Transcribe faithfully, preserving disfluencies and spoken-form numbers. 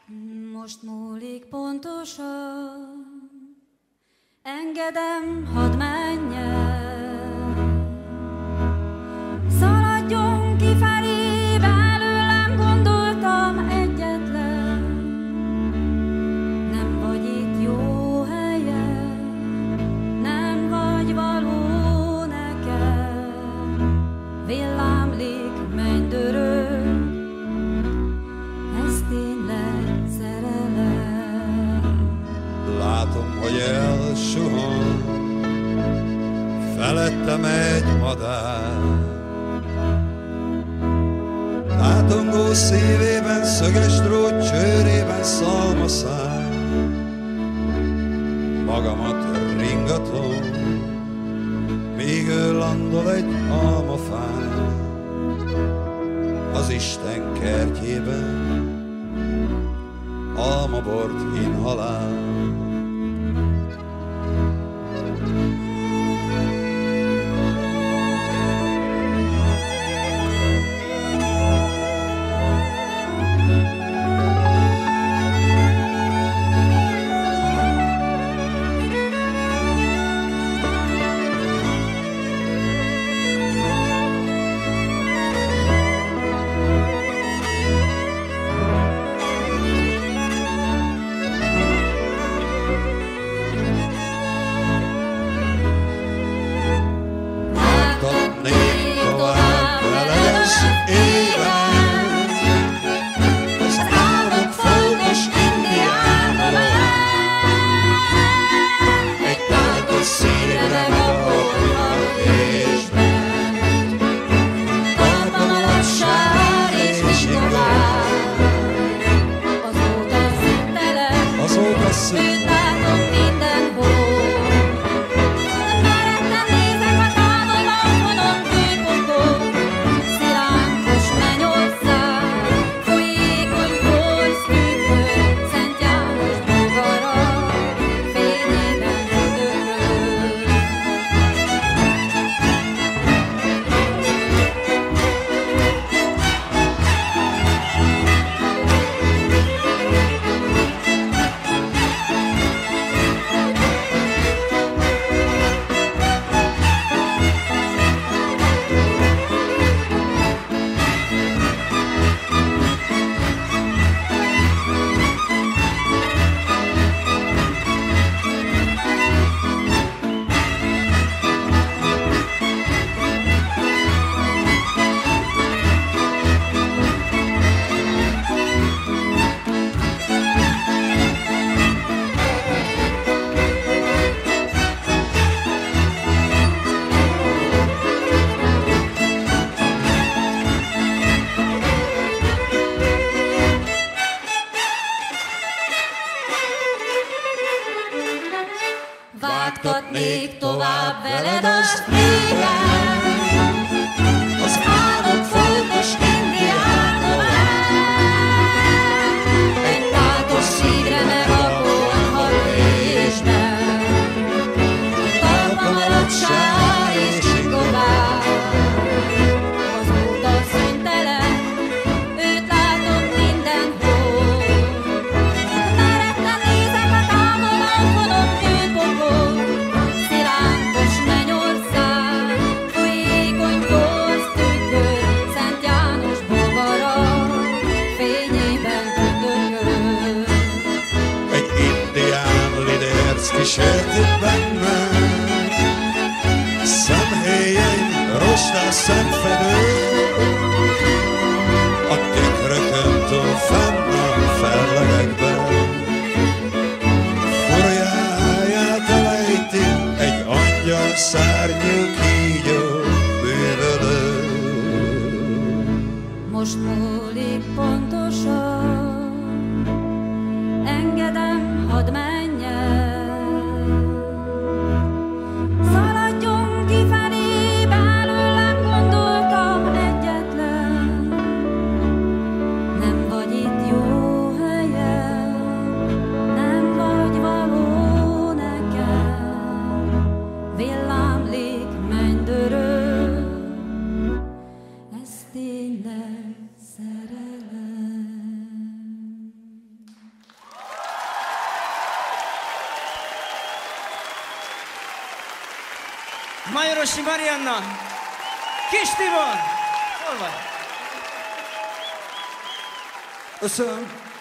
Most múlik pontosan, engedem, hadd menjen. Szaladjon kifelé, belőlem gondoltam egyetlen. Nem vagy itt jó helyen, nem vagy való nekem. Villámlik, mennydörög, ez tényleg szerelem. Látom, hogy elsuhan felettem egy madár. Tátongó szívében szöges drót, csőrében szalmaszál. Magamat ringatom, míg ő landol egy almafán. Az Isten kertjében almabort inhalál. Vágtatnék tovább veled azt régen, az álom földes indiánomán. Egy tátos szívre megakolhat résben, talpa maradt sár és csigolár. Azóta szüntelen, őt látom mindenhol. Meretten nézek a távol, alkonom kőpokol, szilánkos mennyország. Majorosi Marianna, Kis Tibor, hol vagy? Köszönöm.